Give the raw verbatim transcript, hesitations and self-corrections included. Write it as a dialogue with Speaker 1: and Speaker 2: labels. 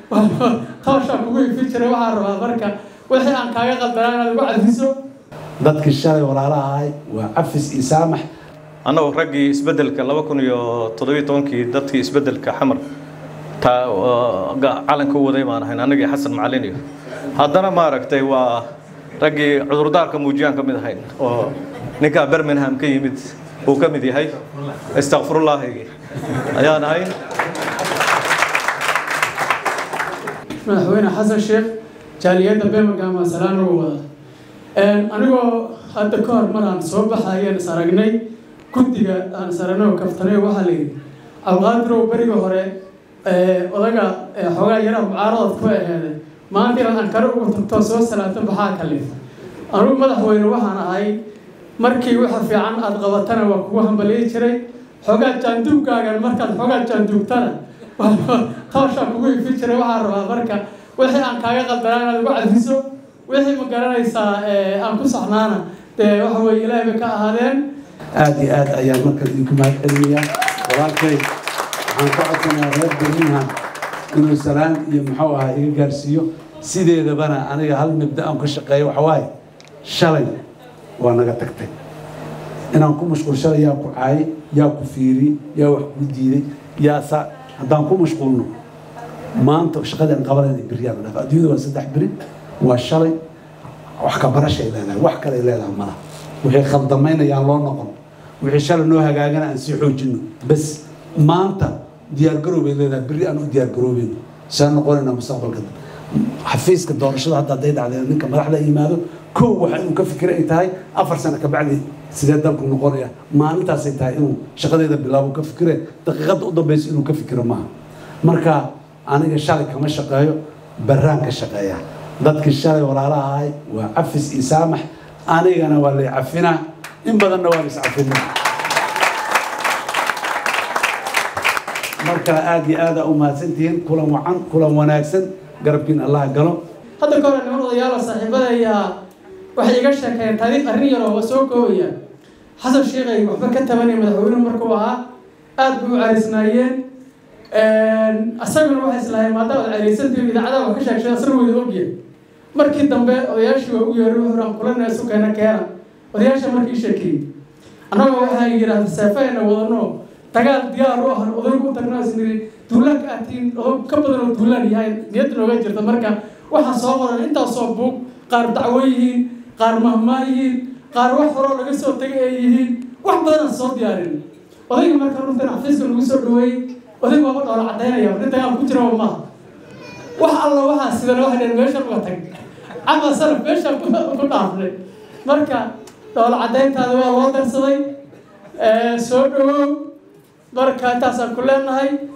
Speaker 1: tawsha kugu ifin jiray waxaan rabaa marka wixii aan kaaga qaldanaa inaad ugu cafiso
Speaker 2: dadkii shalay walaalaha ahay waa cafis iyo saamax
Speaker 3: annagu raggii isbeddelka laba kun iyo toddobiyo tobankii dadkii isbeddelka xamar taa calanka u waday baan ahayn annagii xasan macalin iyo haddana maaragtay waa raggii cudurdaarka muujiyaan ka mid ahayn oo ninka Birmingham ka yimid uu ka mid yahay astaghfirullah ayaan ahayn
Speaker 1: madaxweyne xasan sheekh jaaliyadda Birmingham salaam ugu wada een anigoo hadda ka hor maraan soo baxayeen is aragnay guddiga aan sarano kaftanay waxa la yiri alqaadro bariga hore ee odaga xogaa yara mucaarad ku aheeday maanta aan karo ugu tagto soo salaato baxaa kale anu madaxweyne waxaan ahay markii waxa fiican aad qabatana waa kugu hambalay jiray xogaa jaanduugaaga markaad xogaa jaanduugtana tawsha kugu ifin jiray waxaan rabaa marka wixii aan kaaga qaldanaa inaad ugu cafiso wixii ma garanaysaa ee aan ku saxnaana ee waxa weey Ilaahay ka ahaadeen
Speaker 2: aad iyo aad ayaan markaa idinku mahadcelinayaa walaalkay waxaan ka codsanayaa reer Birmingham inuu salaan iyo muxuu ahaa iga gaarsiiyo sideedabana aniga hal mabda aan ka shaqeeyo waxa waaye shalay waa naga tagtay inaan ku mashquulshalay yaa ku caay yaa ku fiiri yaa wax ku diiday yaa sa haddaan ku mashquulno maanta shaqadaan qabanayna biriyaan dhaaf adduunyada waa saddex biri waa shalay wax ka barashay leedahay wax kale leedahay ma laha wixii khaldamaynayaan loo noqon wixii shalay noo hagaagana aan sii xoojino bas maanta diyaar garow bay leedahay biri aan u diyaar garoobeyno saan noqonayna mustaqbalka xafiiska doorashada hadda day dhacday ninka madaxda yimaado koow waxa uu ka fikir ay tahay afar sano ka bacdi sidee dalku noqonaya maalintaas ay tahay inuu shaqadeeda bilaabo ka fikire daqiiqada u dambaysa inuu ka fikiro maaha marka aniga shalay kama shaqeeyo baraan ka shaqeeya dadkii shalay walaalaha ahay waa cafis iyo saamax anigana waa la cafinaa in badanna waa is cafinaa marka aad iyo aad u mahadsantihiin kulan wacan kulan wanaagsan garabkiin Allah galo
Speaker 1: hadda ka hor niman odayaal saaxiibada ayaa waxay iga sheekeen taariikh arrin yar oo soo koobaya xasan sheekh ay waxba ka tabanay madaxweynuhu markuu ahaa aad buu caarisnaayeen een asaguna waxa islaahay maadaama caarisantay idaacada wax ka sheegay asaguna way ogyahay markii dambe odayaashii waa u yeeray wuxuu kulanay suuqana keena odayaasha markii sheekay anaga waxa ay yiraahdeen saafayna wadano dagaal diyaar u ah oday ku tagnaa isniri duulaanka atiin oo ka badan oo duulaan yahay niyad looga jirta marka waxa soo qoran inta soo buug qaar dacwooyin qaar mahmaayin qaar wax hore laga soo tagay ay yihiin wax badan soo diyaarin odayga marka runtan xafiiska lagu soo dhaweey odayga waa wada cadeynaya inta dagaal ku jira ma wax alla waxa sida loo hadeen meesha uga tag ama sarf meesha ku dhaafnay marka dawlad cadeyntaada waa loo darsaday ee soo dhawow marka taas aan ku leenahay